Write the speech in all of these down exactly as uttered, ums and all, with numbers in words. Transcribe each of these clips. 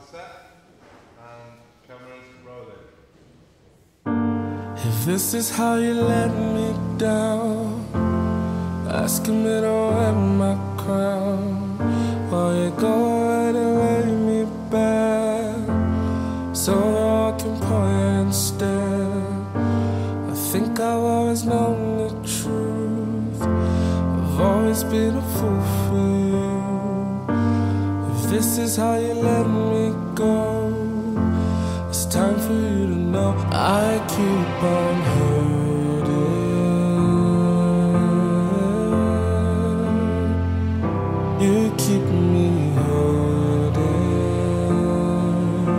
set, and cameras rolling. If this is how you let me down, asking me to wear my crown, while you go ahead and lay me back, so I can point instead. I think I've always known the truth, I've always been a fool for you. If this is how you let me go, it's time for you to know I keep on hurting. You keep me hurting.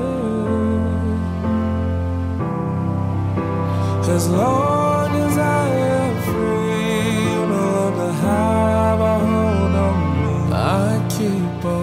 As long as I am free, you no longer have a hold on me. I keep on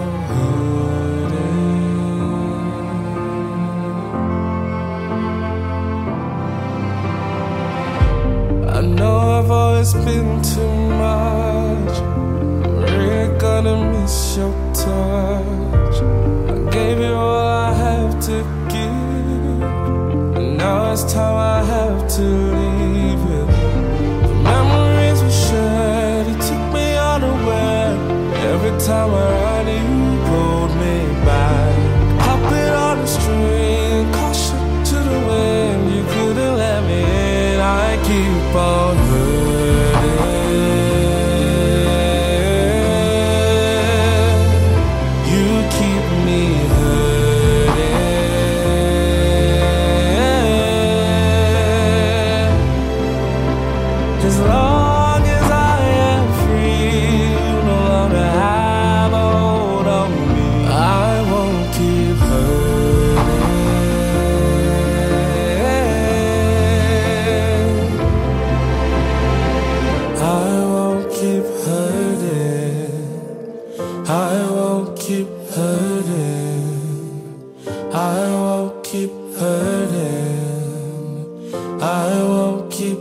I know I've always been too much, I'm really gonna miss your touch. I gave you all I have to give, and now it's time I have to leave you. The memories we shared, you took me unaware. Every time I ran you pulled me back. Puppet on the string, caution to the wind, you couldn't let me in. I keep on hurting. You keep me hurting. As long as I am free, you no longer have a hold on me. I won't keep hurting. I won't keep hurting. I won't keep hurting. I won't keep hurting. I won't keep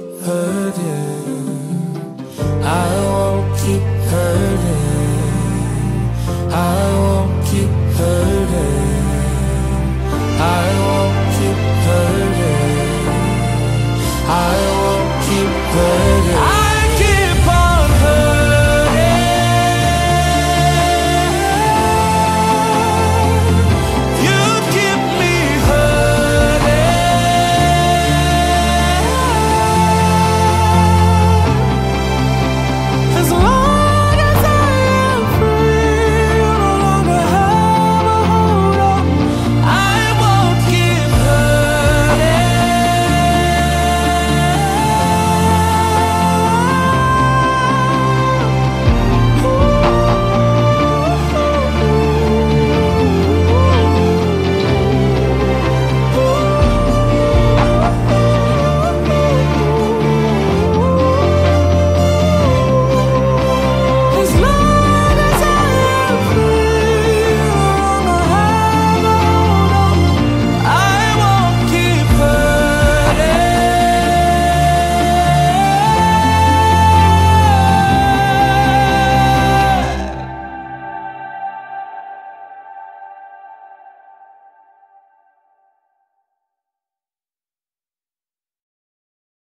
hurting. I won't keep hurting. I